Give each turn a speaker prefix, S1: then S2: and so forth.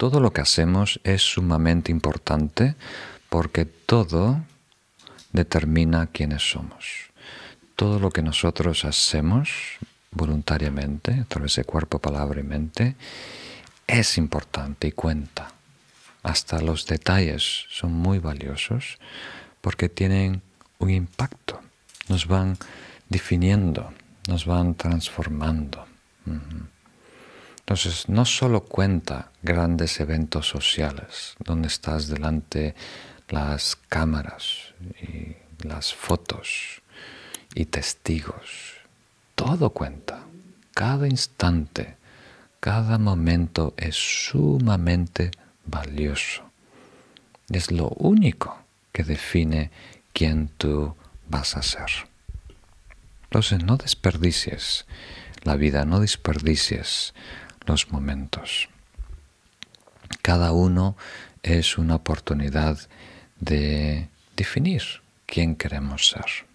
S1: Todo lo que hacemos es sumamente importante porque todo determina quiénes somos. Todo lo que nosotros hacemos voluntariamente, a través de cuerpo, palabra y mente, es importante y cuenta. Hasta los detalles son muy valiosos porque tienen un impacto, nos van definiendo, nos van transformando. Entonces, no solo cuenta grandes eventos sociales, donde estás delante las cámaras y las fotos y testigos. Todo cuenta. Cada instante, cada momento es sumamente valioso. Es lo único que define quién tú vas a ser. Entonces, no desperdicies la vida, no desperdicies los momentos. Cada uno es una oportunidad de definir quién queremos ser.